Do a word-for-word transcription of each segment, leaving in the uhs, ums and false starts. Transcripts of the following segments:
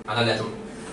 안 할래 좀.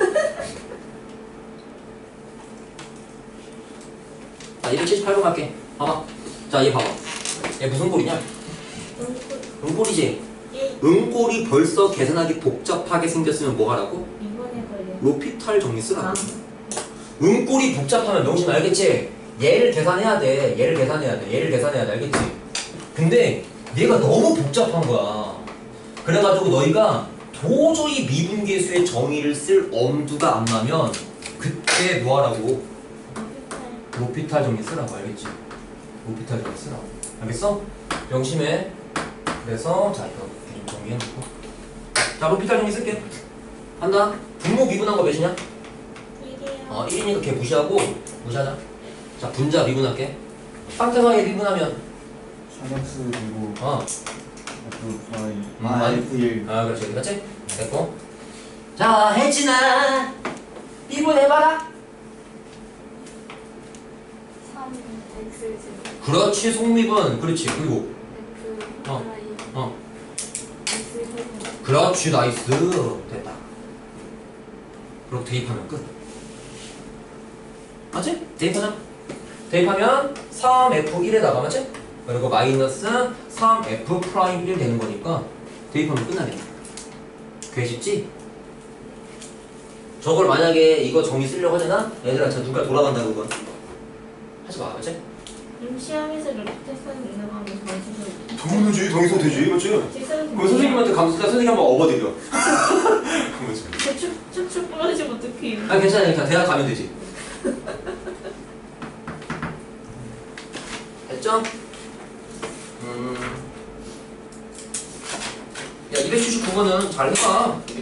자, 이백칠십팔 번 갈게. 봐봐. 자, 얘 봐봐. 얘 무슨 꼴이냐? 응꼴이지? 예. 응꼴이 벌써 계산하기 복잡하게 생겼으면 뭐 하라고? 이번에 걸려. 로피탈 정리 쓰라고. 아. 응꼴이 복잡하면 명심 알겠지? 얘를 계산해야 돼. 얘를 계산해야 돼. 얘를 계산해야 돼. 알겠지? 근데 얘가 너무 복잡한 거야. 그래가지고 너희가 도저히 미분계수의 정의를 쓸 엄두가 안 나면 그때 뭐 하라고? 로피탈 정리 쓰라고. 알겠지? 로피탈 정리 쓰라고. 알겠어? 명심해. 그래서 자 이거 좀 정리해놓고 자 로피탈 정리 쓸게. 한다. 분모 미분한 거 몇이냐? 일이에요. 어 일이니까 걔 무시하고 무시하자. 자 분자 미분할게. 상대방에 미분하면 삼 엑스 그리고 어 F 파이 음, 아 에프 일 아 그렇지 그렇지 됐고. 자 혜진아 미분해봐라. 삼 엑스 제곱 그렇지 속미분. 그렇지 그리고 F 어. Y 어 X 제곱 그렇지 나이스 됐다. 그리고 대입하면 끝. 맞지? 대입하자. 대입하면 삼 에프 일에다가 맞지? 그리고 마이너스 삼 에프 프라임 일 되는 거니까 대입하면 끝나겠네. 그게 쉽지? 저걸 만약에 이거 정의 쓰려고 하잖아? 얘들아 저 누가 돌아간다 그건 하지 마. 맞지? 임 시험에서 이렇게 테스트는 있는 거 하면 더 당연하지. 정의 써 되지. 맞지? 지금 그 선생님한테 감수자 선생님 한번 업어드려. 그거지. 축 축축 부러지면 어떡해. 아 괜찮아 괜찮아. 대학 가면 되지. 됐죠? 음. 야 이백칠십구 번은 잘 해봐.